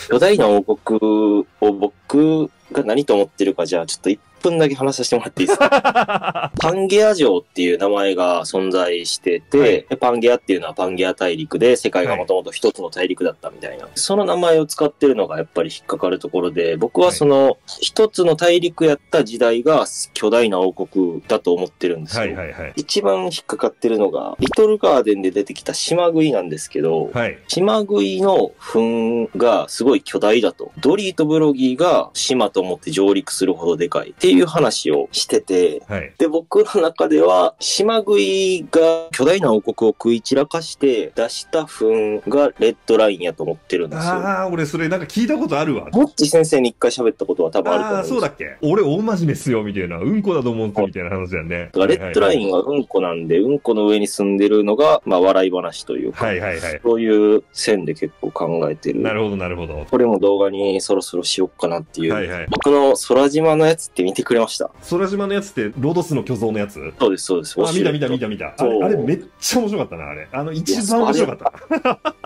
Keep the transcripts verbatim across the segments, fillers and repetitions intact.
巨大な王国を僕が何と思ってるか、じゃあちょっといっぷんだけ話させてもらっていいですか？パンゲア城っていう名前が存在してて、はい、でパンゲアっていうのはパンゲア大陸で世界がもともと一つの大陸だったみたいな、はい、その名前を使ってるのがやっぱり引っかかるところで、僕はその一つの大陸やった時代が巨大な王国だと思ってるんですよ。はいはいはい、一番引っかかってるのがリトルガーデンで出てきた島食いなんですけど、はい、島食いの糞がすごい巨大だと。ドリーとブロギーが島と思って上陸するほどでかいっていう話をしてて、はい、で、僕の中では、島食いが巨大な王国を食い散らかして出した糞がレッドラインやと思ってるんですよ。 ああ、俺それなんか聞いたことあるわ。 モッチ先生に一回喋ったことは多分あると思うんです。 ああ、そうだっけ？俺大真面目っすよ、みたいな。うんこだと思うんすみたいな話だよね。 だからレッドラインはうんこなんで、うんこの上に住んでるのが、まあ笑い話というか、はいはいはい、そういう線で結構考えてる。 なるほどなるほど。 これも動画にそろそろしよっかなっていう。はいはい、僕の空島のやつって見てくれました？ 空島のやつってロドスの巨像のやつ？ そうですそうです。 あ、見た見た見た見た。あれ、あれめっちゃ面白かったな、あれ。あの、一番面白かった。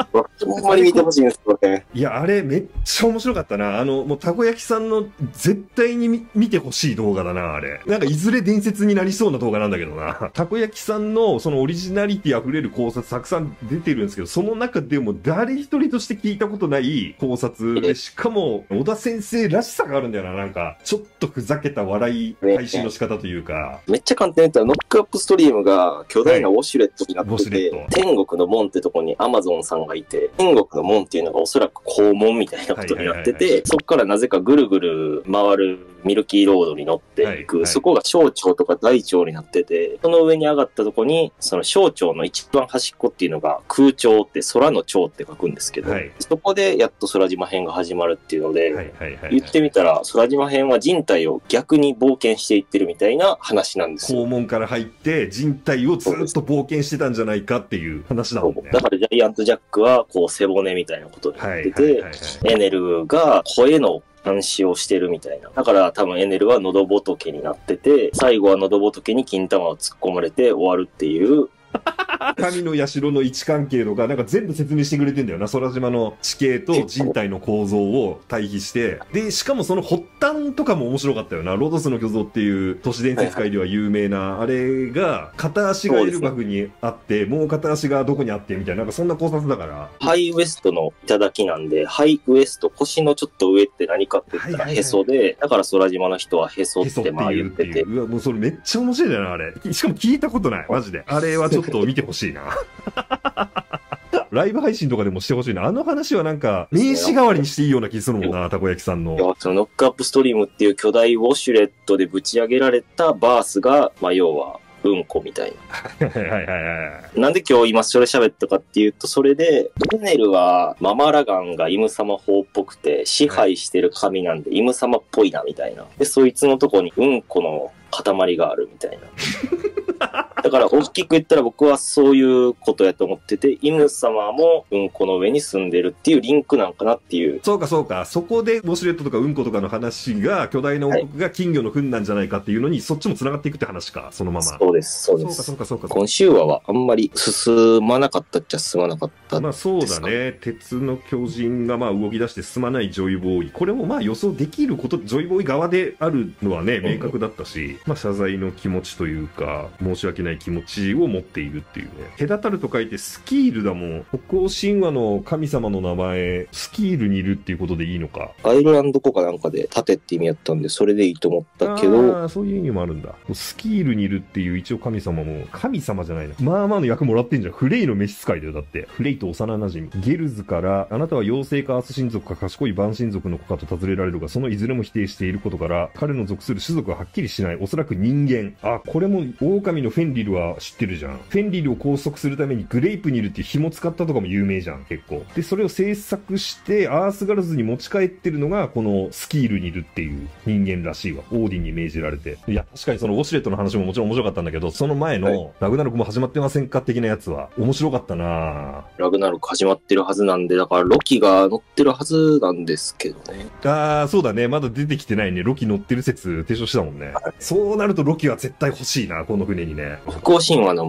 ほんまに見てほしいんですよね。 いや、あれめっちゃ面白かったな。あの、もうたこ焼きさんの絶対に 見, 見てほしい動画だな、あれ。なんかいずれ伝説になりそうな動画なんだけどな。たこ焼きさんのそのオリジナリティ溢れる考察たくさん出てるんですけど、その中でも誰一人として聞いたことない考察で、しかも小田先生らしさがあるんだよな。なんか、ちょっとふざけた笑い配信の仕方というか。 めっちゃ簡単に言ったら、ノックアップストリームが巨大なウォシュレットになってて、はい、天国の門ってとこにアマゾンさんがいて、天国の門っていうのがおそらく肛門みたいなことになってて、そこからなぜかぐるぐる回るミルキーロードに乗っていく、はいはい、そこが小腸とか大腸になってて、その上に上がったとこに、その小腸の一番端っこっていうのが空腸って空の腸って書くんですけど、はい、そこでやっと空島編が始まるっていうので、言ってみたら空島編は人体を逆に冒険していってるみたいな話なんですよ。 肛門から入って人体をずっと冒険してたんじゃないかっていう話だもんね。 だからジャイアントジャックはこう背骨みたいなことになってて、エネルが声の監視をしてるみたいな。だから多分エネルは喉仏になってて、最後は喉仏に金玉を突っ込まれて終わるっていう。 神の社の位置関係とか、なんか全部説明してくれてんだよな。空島の地形と人体の構造を対比して。で、しかもその発端とかも面白かったよな。ロドスの巨像っていう都市伝説界では有名な、あれが、片足がエルバフにあって、もう片足がどこにあってみたいな、なんかそんな考察だから。 ハイウエストの頂なんで、ハイウエスト、腰のちょっと上って何かって言ったらへそで、だから空島の人はへそってまあ言ってて。 うわ、もうそれめっちゃ面白いんだよな、あれ。しかも聞いたことない、マジで。あれはちょっと見てほしいな。ライブ配信とかでもしてほしいな。あの話はなんか、名刺代わりにしていいような気するもんな、たこ焼きさんの。 いや、そのノックアップストリームっていう巨大ウォシュレットでぶち上げられたバースが、まあ要は、うんこみたいな。はいはいはいはい。なんで今日今それ喋ったかっていうと、それで、エネルはママラガンがイム様法っぽくて、支配してる神なんで、イム様っぽいなみたいな。で、そいつのとこにうんこの塊があるみたいな。だから大きく言ったら僕はそういうことやと思ってて、イム様もうんこの上に住んでるっていうリンクなんかなっていう。 そうかそうか。そこでウォシュレットとかうんことかの話が巨大な王国が金魚の糞なんじゃないかっていうのに、はい、そっちも繋がっていくって話か、そのまま。 そうです、そうです。 そうかそうかそうか。 今週話はあんまり進まなかったっちゃ進まなかったまあそうだね。鉄の巨人がまあ動き出して進まないジョイボーイ。これもまあ予想できること、ジョイボーイ側であるのはね、明確だったし、うん、まあ謝罪の気持ちというか、申し訳ない気持ちを持っているっていうね。隔たると書いてスキールだもん。北欧神話の神様の名前、スキールにいるっていうことでいいのか。 アイルランド語かなんかで盾って意味やったんで、それでいいと思ったけど。 ああ、そういう意味もあるんだ。スキールにいるっていう一応神様も、神様じゃないな。まあまあの役もらってんじゃん。フレイの召使いだよ、だって。フレイと幼馴染。ゲルズから、あなたは妖精かアース神族か賢い万神族の子かと尋ねられるが、そのいずれも否定していることから、彼の属する種族ははっきりしない。おそらく人間。あ、これも狼のフェンリルは知ってるじゃん。フェンリルを拘束するためにグレイプニルっていう紐使ったとかも有名じゃん、結構。で、それを制作して、アースガルズに持ち帰ってるのが、このスキールニルっていう人間らしいわ。オーディンに命じられて。いや、確かにそのウォシュレットの話ももちろん面白かったんだけど、その前の、ラグナロクも始まってませんか的なやつは、面白かったなぁ。 ラグナロク始まってるはずなんで、だからロキが乗ってるはずなんですけどね。 あー、そうだね。まだ出てきてないね。ロキ乗ってる説提唱したもんね。はい、そうなるとロキは絶対欲しいな、この船にね。 北欧神話のも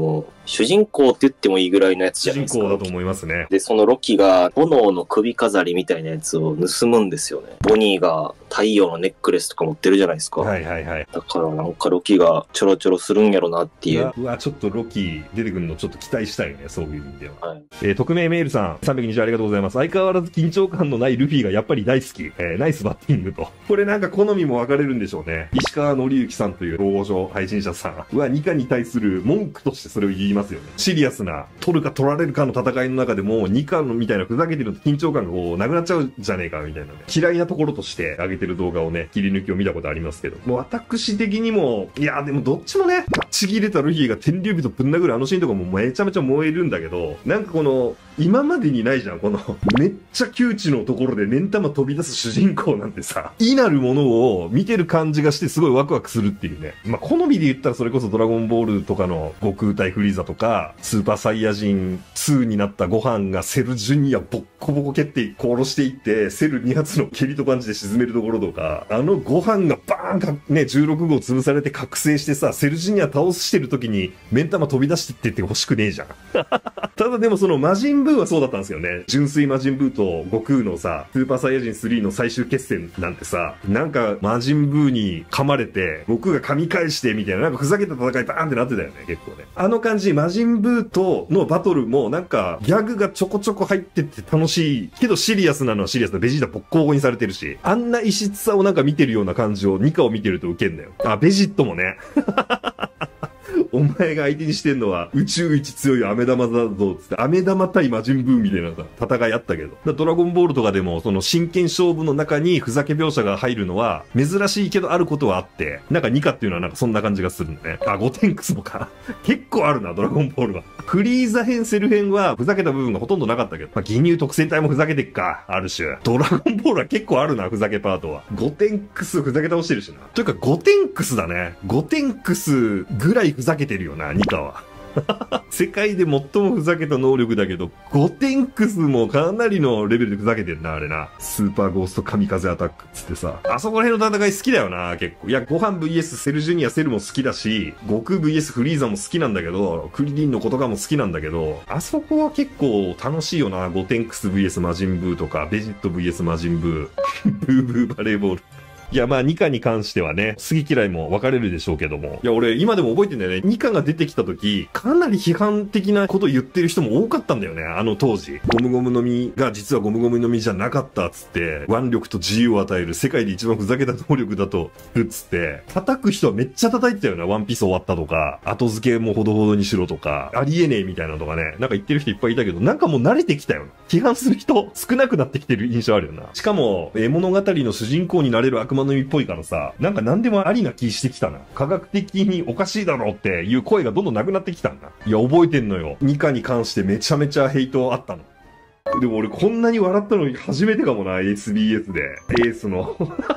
主人公って言ってもいいぐらいのやつじ主人ゃないですか。 公だと思いますね。 で、そのロキが炎の首飾りみたいなやつを盗むんですよね。ボニーが太陽のネックレスとか持ってるじゃないですか。 はいはいはい。 だからなんかロキがちょろちょろするんやろなっていう。 うわ、ちょっとロキ出てくるのちょっと期待したいよね、そういう意味では。 はい、 えー、匿名メールさん、さんびゃくにじゅうありがとうございます。相変わらず緊張感のないルフィがやっぱり大好き。えー、ナイスバッティングと。これなんか好みも分かれるんでしょうね。石川紀之さんという大御所配信者さんはニカに対する文句としてそれを言いますよね。シリアスな、取るか取られるかの戦いの中でも、ニカのみたいなふざけてると緊張感がこう、なくなっちゃうじゃねえか、みたいなね。嫌いなところとして上げてる動画をね、切り抜きを見たことありますけど。もう私的にも、いやでもどっちもね、ちぎれたルフィが天竜人ぶん殴るあのシーンとかもめちゃめちゃ燃えるんだけど、なんかこの、今までにないじゃん、この、めっちゃ窮地のところで目ん玉飛び出す主人公なんてさ、異なるものを見てる感じがしてすごいワクワクするっていうね。まあ、好みで言ったらそれこそドラゴンボールとかの悟空対フリーザとか、スーパーサイヤ人ツーになったご飯がセルジュニアボッコボコ蹴って殺していって、セルに発の蹴りとパンチで沈めるところとか、あのご飯がバーンかね、じゅうろくごう潰されて覚醒してさ、セルジュニア倒してる時に目ん玉飛び出してってって欲しくねえじゃん。ただでもその魔人ブーはそうだったんですよね。純粋魔人ブーと悟空のさ、スーパーサイヤ人スリーの最終決戦なんてさ、なんか魔人ブーに噛まれて、悟空が噛み返してみたいな、なんかふざけた戦いバーンってなってたよね、結構ね。あの感じ、魔人ブーとのバトルもなんかギャグがちょこちょこ入ってて楽しいけどシリアスなのはシリアスなベジータボッコボコにされてるし、あんな異質さをなんか見てるような感じをニカを見てるとウケんだよ。あ、ベジットもね。お前が相手にしてんのは宇宙一強い飴玉だぞつって、飴玉対魔人ブーみたいなさ、戦いあったけど。ドラゴンボールとかでもその真剣勝負の中にふざけ描写が入るのは珍しいけどあることはあって、なんかニカっていうのはなんかそんな感じがするんだね。あ、ゴテンクスもか。結構あるな、ドラゴンボールは。フリーザ編、セル編はふざけた部分がほとんどなかったけど、まあ、義乳特戦隊もふざけてっか、ある種。ドラゴンボールは結構あるな、ふざけパートは。ゴテンクスふざけ倒してるしな。というか、ゴテンクスだね。ゴテンクスぐらいふざけてるよな、ニカは。世界で最もふざけた能力だけど、ゴテンクスもかなりのレベルでふざけてんな、あれな。スーパーゴースト神風アタックっつってさ。あそこら辺の戦い好きだよな、結構。いや、ご飯 ブイエス セルジュニアセルも好きだし、悟空 ブイエス フリーザも好きなんだけど、クリリンの子とかも好きなんだけど、あそこは結構楽しいよな。ゴテンクス ブイエス 魔人ブーとか、ベジット ブイエス 魔人ブー。ブーブーバレーボール。いや、まあ、ニカに関してはね、好き嫌いも分かれるでしょうけども。いや、俺、今でも覚えてんだよね。ニカが出てきた時、かなり批判的なこと言ってる人も多かったんだよね、あの当時。ゴムゴムの実が実はゴムゴムの実じゃなかったっつって、腕力と自由を与える世界で一番ふざけた能力だと、つって、叩く人はめっちゃ叩いてたよな。ワンピース終わったとか、後付けもほどほどにしろとか、ありえねえみたいなのとかね、なんか言ってる人いっぱいいたけど、なんかもう慣れてきたよな。批判する人少なくなってきてる印象あるよな。しかも、絵物語の主人公になれる悪魔の実っぽいからさ、なんか何でもありな気してきたな。科学的におかしいだろうっていう声がどんどんなくなってきたんだ。いや、覚えてんのよ。ニカに関してめちゃめちゃヘイトあったの。でも俺こんなに笑ったの初めてかもな、エスビーエス で。エースの。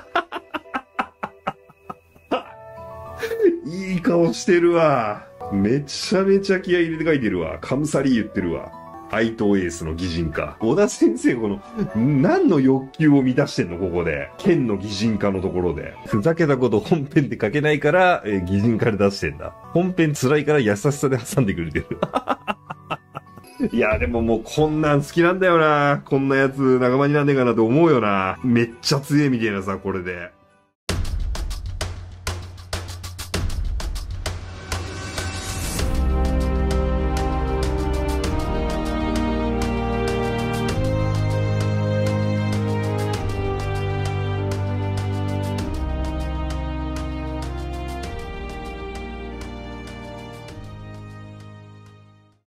いい顔してるわ。めちゃめちゃ気合い入れて書いてるわ。カムサリー言ってるわ。愛とエースの擬人化。小田先生、この、何の欲求を満たしてんのここで。剣の擬人化のところで。ふざけたこと本編で書けないから、えー、擬人化で出してんだ。本編辛いから優しさで挟んでくれてる。いや、でももうこんなん好きなんだよな。こんなやつ仲間になんねえかなと思うよな。めっちゃ強えみたいなさ、これで。